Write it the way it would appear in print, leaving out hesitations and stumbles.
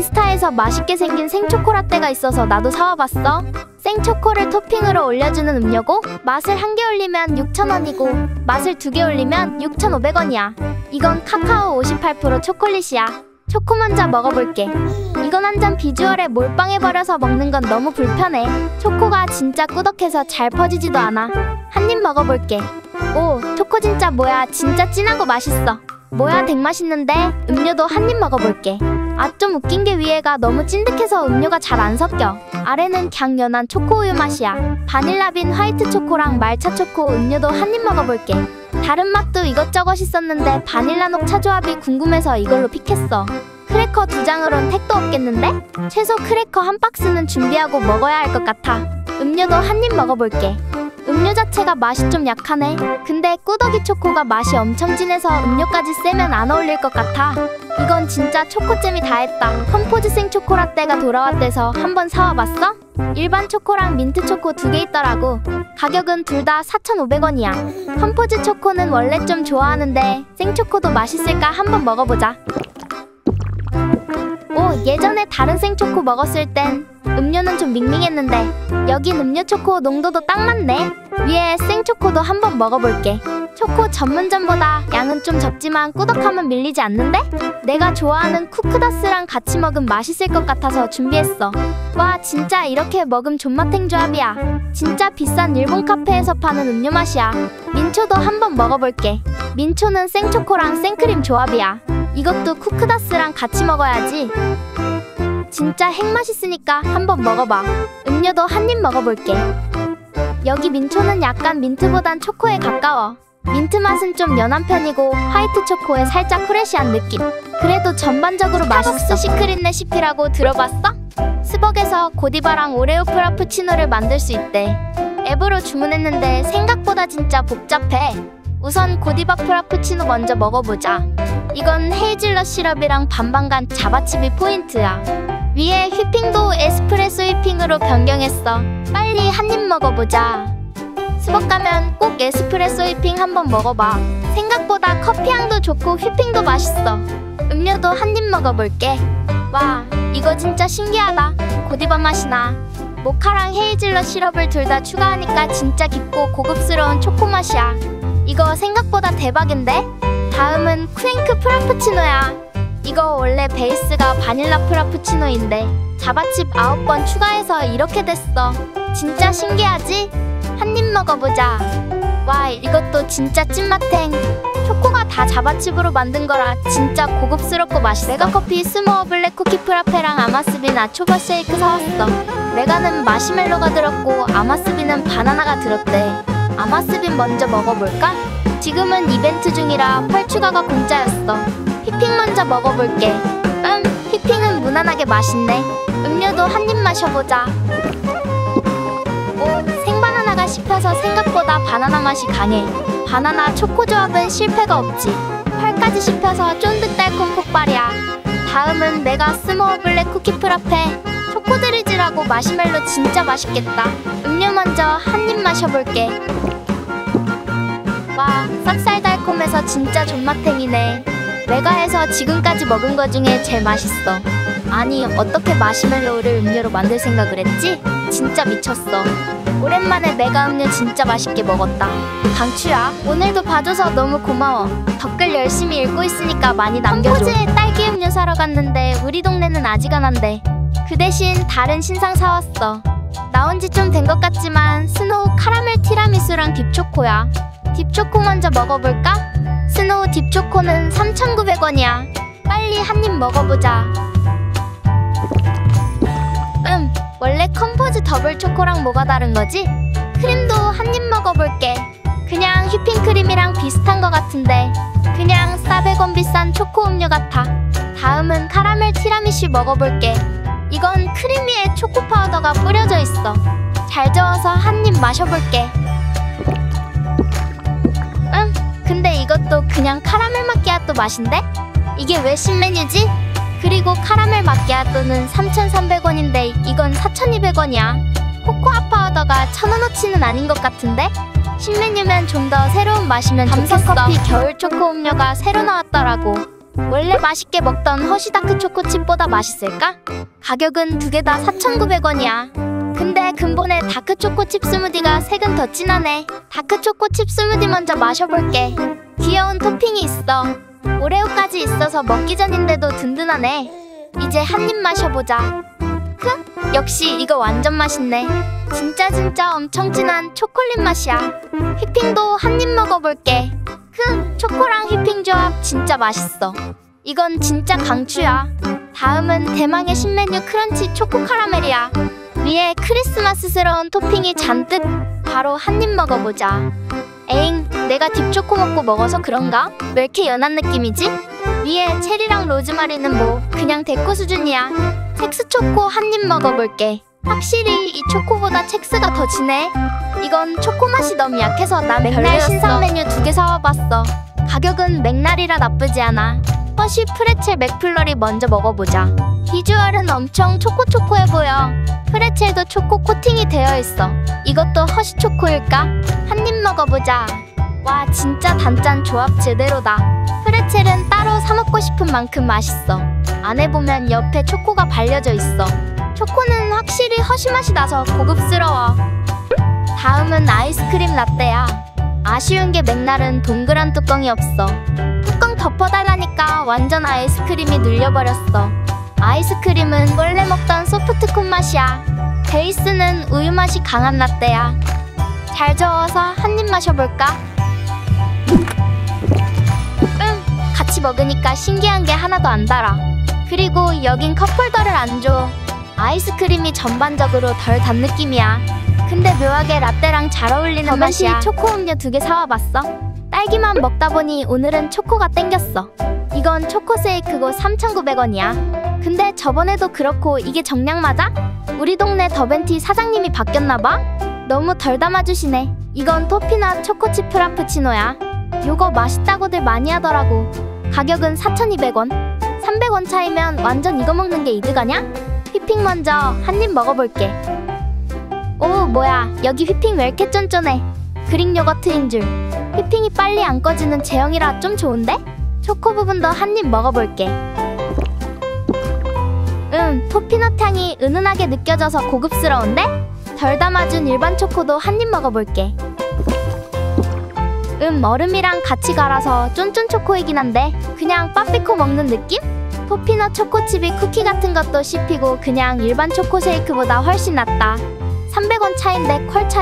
인스타에서 맛있게 생긴 생초코라떼가 있어서 나도 사와봤어. 생초코를 토핑으로 올려주는 음료고 맛을 1개 올리면 6,000원이고 맛을 2개 올리면 6,500원이야. 이건 카카오 58% 초콜릿이야. 초코 먼저 먹어볼게. 이건 한 잔 비주얼에 몰빵해버려서 먹는 건 너무 불편해. 초코가 진짜 꾸덕해서 잘 퍼지지도 않아. 한 입 먹어볼게. 오, 초코 진짜 뭐야. 진짜 진하고 맛있어. 뭐야, 덱 맛있는데? 음료도 한 입 먹어볼게. 아, 좀 웃긴 게 위에가 너무 찐득해서 음료가 잘 안 섞여. 아래는 그냥 연한 초코우유 맛이야. 바닐라빈 화이트 초코랑 말차 초코 음료도 한 입 먹어볼게. 다른 맛도 이것저것 있었는데 바닐라 녹차 조합이 궁금해서 이걸로 픽했어. 크래커 2장으론 택도 없겠는데? 최소 크래커 한 박스는 준비하고 먹어야 할 것 같아. 음료도 한 입 먹어볼게. 음료 자체가 맛이 좀 약하네. 근데 꾸덕이 초코가 맛이 엄청 진해서 음료까지 세면 안 어울릴 것 같아. 이건 진짜 초코잼이 다 했다. 컴포즈 생초코라떼가 돌아왔대서 한번 사와봤어? 일반 초코랑 민트 초코 2개 있더라고. 가격은 둘 다 4,500원이야. 컴포즈 초코는 원래 좀 좋아하는데 생초코도 맛있을까 한번 먹어보자. 오, 예전에 다른 생초코 먹었을 땐 음료는 좀 밍밍했는데 여긴 음료 초코 농도도 딱 맞네. 위에 생초코도 한번 먹어볼게. 초코 전문점보다 양은 좀 적지만 꾸덕함은 밀리지 않는데? 내가 좋아하는 쿠크다스랑 같이 먹으면 맛있을 것 같아서 준비했어. 와, 진짜 이렇게 먹으면 존맛탱 조합이야. 진짜 비싼 일본 카페에서 파는 음료 맛이야. 민초도 한번 먹어볼게. 민초는 생초코랑 생크림 조합이야. 이것도 쿠크다스랑 같이 먹어야지. 진짜 핵 맛있으니까 한번 먹어봐. 음료도 한 입 먹어볼게. 여기 민초는 약간 민트보단 초코에 가까워. 민트 맛은 좀 연한 편이고 화이트 초코에 살짝 프레시한 느낌. 그래도 전반적으로 맛있어. 스타벅스 시크릿 레시피라고 들어봤어? 스벅에서 고디바랑 오레오 프라푸치노를 만들 수 있대. 앱으로 주문했는데 생각보다 진짜 복잡해. 우선 고디바 프라푸치노 먼저 먹어보자. 이건 헤이즐넛 시럽이랑 반반 간 자바칩이 포인트야. 위에 휘핑도 에스프레소 휘핑으로 변경했어. 빨리 한 입 먹어보자. 스벅 가면 꼭 에스프레소 휘핑 한번 먹어봐. 생각보다 커피향도 좋고 휘핑도 맛있어. 음료도 한 입 먹어볼게. 와, 이거 진짜 신기하다. 고디바 맛이 나. 모카랑 헤이즐넛 시럽을 둘 다 추가하니까 진짜 깊고 고급스러운 초코 맛이야. 이거 생각보다 대박인데? 다음은 쿠잉크 프라푸치노야. 이거 원래 베이스가 바닐라 프라푸치노인데 자바칩 9번 추가해서 이렇게 됐어. 진짜 신기하지? 한 입 먹어보자. 와, 이것도 진짜 찐맛탱. 초코가 다 자바칩으로 만든 거라 진짜 고급스럽고 맛있어. 메가커피 스모어 블랙 쿠키 프라페랑 아마스빈 아초바 쉐이크 사왔어. 메가는 마시멜로가 들었고 아마스빈은 바나나가 들었대. 아마스빈 먼저 먹어볼까? 지금은 이벤트 중이라 펄 추가가 공짜였어. 휘핑 먼저 먹어볼게. 휘핑은 무난하게 맛있네. 음료도 한 입 마셔보자. 오, 생바나나가 씹혀서 생각보다 바나나 맛이 강해. 바나나 초코 조합은 실패가 없지. 펄까지 씹혀서 쫀득 달콤 폭발이야. 다음은 메가 스모어 블랙 쿠키 프라페. 초코 드리즐하고 마시멜로 진짜 맛있겠다. 음료 먼저 한 입 마셔볼게. 와, 쌉쌀 달콤해서 진짜 존맛탱이네. 메가에서 지금까지 먹은 거 중에 제일 맛있어. 아니, 어떻게 마시멜로우를 음료로 만들 생각을 했지? 진짜 미쳤어. 오랜만에 메가 음료 진짜 맛있게 먹었다. 강추야. 오늘도 봐줘서 너무 고마워. 댓글 열심히 읽고 있으니까 많이 남겨줘. 컴포즈에 딸기 음료 사러 갔는데 우리 동네는 아직 안 한대. 그 대신 다른 신상 사왔어. 나온 지 좀 된 것 같지만 스노우 카라멜 티라미수랑 딥초코야. 딥초코 먼저 먹어볼까? 스노우 딥초코는 3,900원이야. 빨리 한 입 먹어보자. 원래 컴포즈 더블 초코랑 뭐가 다른 거지? 크림도 한 입 먹어볼게. 그냥 휘핑크림이랑 비슷한 거 같은데 그냥 400원 비싼 초코 음료 같아. 다음은 카라멜 티라미슈 먹어볼게. 이건 크림 위에 초코 파우더가 뿌려져 있어. 잘 저어서 한 입 마셔볼게. 근데 이것도 그냥 카라멜 마끼아또 맛인데? 이게 왜 신메뉴지? 그리고 카라멜 마끼아또는 3,300원인데 이건 4,200원이야. 코코아 파우더가 1,000원어치는 아닌 것 같은데? 신메뉴면 좀 더 새로운 맛이면 좋겠어. 감성커피 겨울 초코 음료가 새로 나왔더라고. 원래 맛있게 먹던 허쉬다크 초코칩보다 맛있을까? 가격은 두 개 다 4,900원이야. 근데 근본에 다크초코칩 스무디가 색은 더 진하네. 다크초코칩 스무디 먼저 마셔볼게. 귀여운 토핑이 있어. 오레오까지 있어서 먹기 전인데도 든든하네. 이제 한 입 마셔보자. 역시 이거 완전 맛있네. 진짜 엄청 진한 초콜릿 맛이야. 휘핑도 한 입 먹어볼게. 초코랑 휘핑 조합 진짜 맛있어. 이건 진짜 강추야. 다음은 대망의 신메뉴 크런치 초코 카라멜이야. 위에 크리스마스스러운 토핑이 잔뜩. 바로 한 입 먹어보자. 에잉, 내가 딥초코 먹어서 그런가? 왜 이렇게 연한 느낌이지? 위에 체리랑 로즈마리는 뭐 그냥 데코 수준이야. 첵스 초코 한 입 먹어볼게. 확실히 이 초코보다 첵스가 더 진해. 이건 초코 맛이 너무 약해서 나 맥날 신상 메뉴 2개 사와봤어. 가격은 맥날이라 나쁘지 않아. 허쉬 프레첼 맥플러리 먼저 먹어보자. 비주얼은 엄청 초코초코해 보여. 프레첼도 초코 코팅이 되어 있어. 이것도 허쉬 초코일까? 한 입 먹어보자. 와, 진짜 단짠 조합 제대로다. 프레첼은 따로 사 먹고 싶은 만큼 맛있어. 안에 보면 옆에 초코가 발려져 있어. 초코는 확실히 허쉬 맛이 나서 고급스러워. 다음은 아이스크림 라떼야. 아쉬운 게 맥날은 동그란 뚜껑이 없어. 뚜껑 덮어달라니까 완전 아이스크림이 눌려버렸어. 아이스크림은 원래 먹던 소프트콘 맛이야. 베이스는 우유 맛이 강한 라떼야. 잘 저어서 한 입 마셔볼까? 같이 먹으니까 신기한 게 하나도 안 달아. 그리고 여긴 컵홀더를 안 줘. 아이스크림이 전반적으로 덜 단 느낌이야. 근데 묘하게 라떼랑 잘 어울리는 맛이야. 초코 음료 2개 사와봤어. 딸기만 먹다 보니 오늘은 초코가 땡겼어. 이건 초코세이크고 3,900원이야. 근데 저번에도 그렇고 이게 정량 맞아? 우리 동네 더벤티 사장님이 바뀌었나봐? 너무 덜 담아주시네. 이건 토피넛 초코칩 프라푸치노야. 요거 맛있다고들 많이 하더라고. 가격은 4,200원. 300원 차이면 완전 이거 먹는 게 이득 아냐? 휘핑 먼저 한 입 먹어볼게. 오, 뭐야, 여기 휘핑 왜 이렇게 쫀쫀해? 그릭 요거트인 줄. 휘핑이 빨리 안 꺼지는 제형이라 좀 좋은데? 초코 부분도 한 입 먹어볼게. 토피넛 향이 은은하게 느껴져서 고급스러운데? 덜 담아준 일반 초코도 한 입 먹어볼게. 얼음이랑 같이 갈아서 쫀쫀 초코이긴 한데 그냥 빠삐코 먹는 느낌? 토피넛 초코칩이 쿠키 같은 것도 씹히고 그냥 일반 초코 쉐이크보다 훨씬 낫다. 300원 차인데 퀄 차이